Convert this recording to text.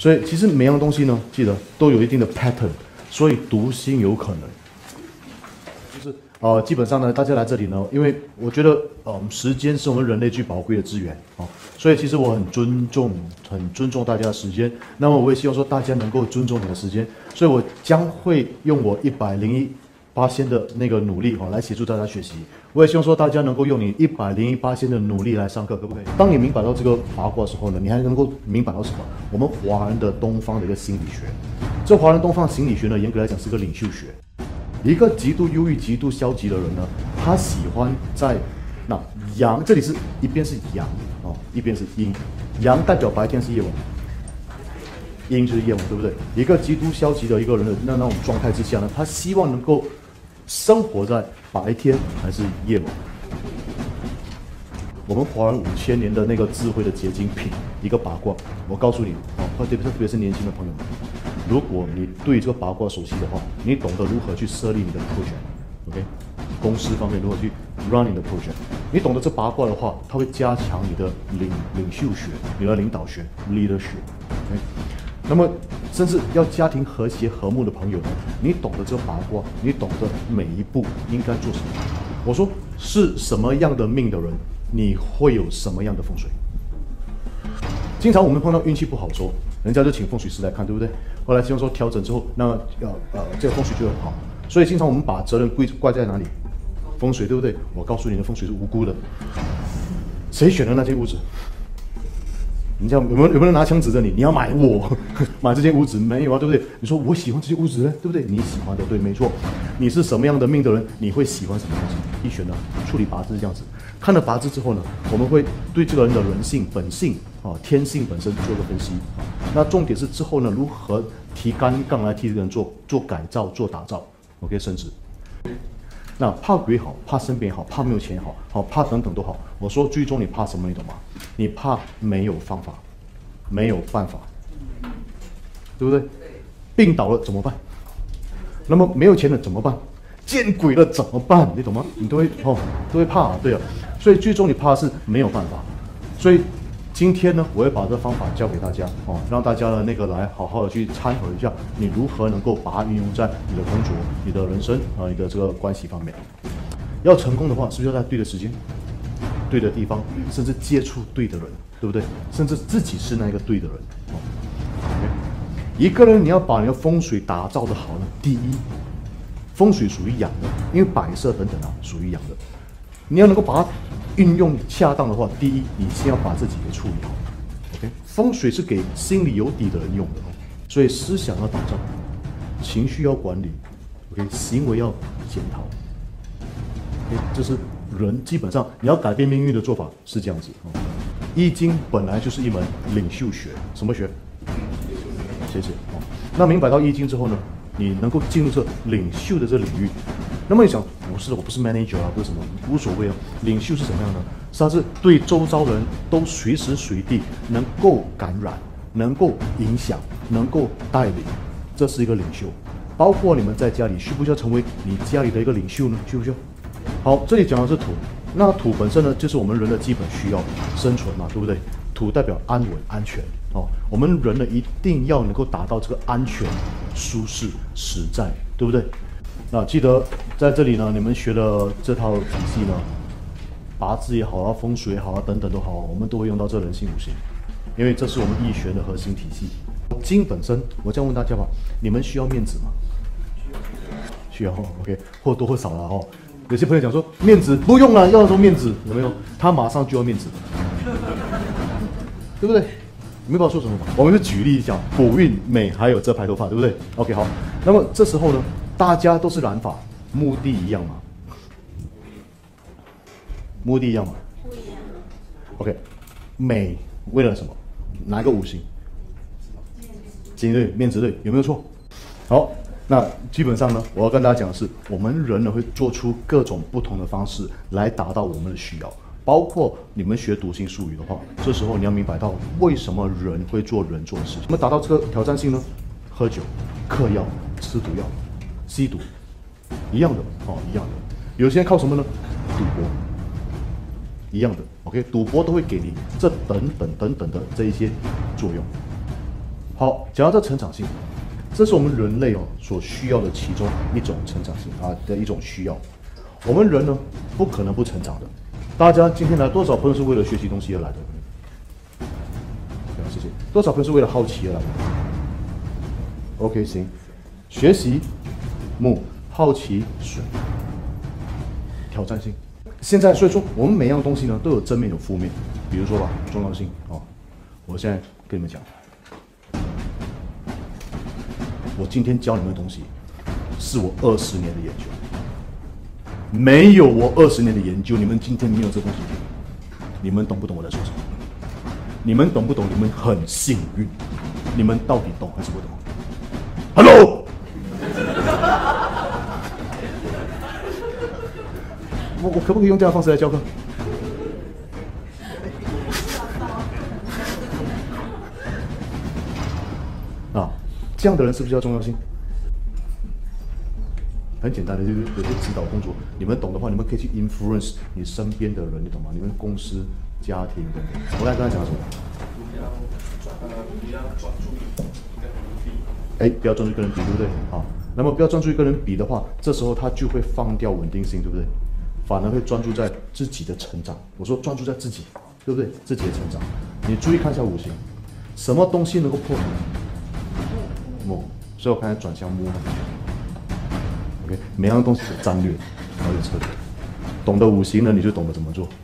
所以其实每样东西呢，记得都有一定的 pattern， 所以读心有可能。就是基本上呢，大家来这里呢，因为我觉得时间是我们人类最宝贵的资源所以其实我很尊重大家的时间。那么我也希望说大家能够尊重你的时间，所以我将会用我101%的那个努力来协助大家学习。我也希望说大家能够用你101%的努力来上课，可不可以？当你明白到这个八卦的时候呢，你还能够明白到什么？我们华人的东方的一个心理学。这华人东方心理学呢，严格来讲是个领袖学。一个极度忧郁、极度消极的人呢，他喜欢在阳，这里是一边是阳一边是阴，阳代表白天是夜晚，阴就是夜晚，对不对？一个极度消极的一个人的那种状态之下呢，他希望能够生活在白天还是夜晚。我们华人5000年的那个智慧的结晶品，一个八卦，我告诉你特别是年轻的朋友们，如果你对这个八卦熟悉的话，你懂得如何去设立你的 project，OK， 公司方面如何去 run 你的 project， 你懂得这八卦的话，它会加强你的领袖学，你的领导学 leadership，OK。那么，甚至要家庭和谐和睦的朋友呢，你懂得这八卦，你懂得每一步应该做什么。我说是什么样的命的人，你会有什么样的风水。经常我们碰到运气不好的时候，人家就请风水师来看，对不对？后来希望说调整之后，那这个风水就很好。所以经常我们把责任怪在哪里？风水，对不对？我告诉你的风水是无辜的。谁选的那间屋子？人家有没有人拿枪指着你？你要买买这间屋子没有啊？对不对？你说我喜欢这间屋子呢，对不对？你喜欢的对，没错。你是什么样的命的人，你会喜欢什么东西？一选呢，处理八字这样子。看了八字之后呢，我们会对这个人的人性、本性天性本身做个分析。那重点是之后呢，如何提干杠来替这个人做改造、做打造 ，OK， 升职。那怕鬼好，怕身边好，怕没有钱好，怕等等都好。我说最终你怕什么？你懂吗？你怕没有方法，没有办法，对不对？病倒了怎么办？那么没有钱了怎么办？见鬼了怎么办？你懂吗？你都会怕对啊。所以最终你怕的是没有办法。所以今天呢，我会把这个方法教给大家让大家的那个来好好的去参考一下，你如何能够把它运用在你的工作、你的人生你的这个关系方面。要成功的话，是不是要在对的时间、对的地方，甚至接触对的人，对不对？甚至自己是那个对的人一个人你要把你的风水打造的好呢，第一，风水属于阳的，因为摆设等等属于阳的，你要能够把它运用恰当的话，第一，你先要把自己给处理好 ，OK？ 风水是给心里有底的人用的所以思想要打造，情绪要管理 ，OK？ 行为要检讨 ，OK？ 这是人基本上你要改变命运的做法是这样子易经本来就是一门领袖学，什么学？谢谢那明白到易经之后呢，你能够进入这领袖的这领域。那么你想，我不是 manager 不是什么，无所谓领袖是什么样的？他是对周遭人都随时随地能够感染，能够影响，能够带领，这是一个领袖。包括你们在家里，需不需要成为你家里的一个领袖呢？需不需要？好，这里讲的是土，那土本身呢，就是我们人的基本需要，生存嘛，对不对？土代表安稳、安全我们人呢一定要能够达到这个安全、舒适、实在，对不对？那记得在这里呢，你们学的这套体系呢，八字也好风水也好等等都好，我们都会用到这人性五行，因为这是我们易学的核心体系。经本身，我这样问大家吧，你们需要面子吗？需要 ，OK， 或多或少了有些朋友讲说面子不用了，要说面子有没有？他马上就要面子，对不对？你没办法说什么？我们就举例一下，补运美还有这排头发，对不对 ？OK， 好。那么这时候呢，大家都是染发，目的一样吗？目的一样吗？不一样。OK， 美为了什么？哪一个五行？金对，面子对，有没有错？好，那基本上呢，我要跟大家讲的是，我们人呢会做出各种不同的方式来达到我们的需要。包括你们学读心术语的话，这时候你要明白到为什么人会做人做的事情。那么达到这个挑战性呢？喝酒、嗑药、吃毒药、吸毒，一样的一样的。有些人靠什么呢？赌博，一样的。OK， 赌博都会给你这等等的这一些作用。 好，讲到这成长性，这是我们人类所需要的其中一种成长性的一种需要。我们人呢不可能不成长的。大家今天来多少朋友是为了学习东西而来的？谢谢。多少朋友是为了好奇而来的 ？OK， 行。学习木，好奇水，挑战性。现在所以说我们每样东西呢都有正面有负面。比如说吧，重要性我现在跟你们讲。我今天教你们的东西，是我20年的研究。没有我20年的研究，你们今天没有这东西。你们懂不懂我在说什么？你们懂不懂？你们很幸运。你们到底懂还是不懂 ？Hello， 我可不可以用这样的方式来教课？这样的人是不是要重要性？很简单的，就是有些指导工作，你们懂的话，你们可以去 influence 你身边的人，你懂吗？你们公司、家庭等等。我刚才讲什么？不要专注一个人比。不要专注一个人比，对不对？那么不要专注一个人比的话，这时候他就会放掉稳定性，对不对？反而会专注在自己的成长。我说专注在自己，对不对？自己的成长。你注意看一下五行，什么东西能够破土？木，所以我刚才转向木。OK， 每样东西有战略，然后有策略。懂得五行呢，你就懂得怎么做。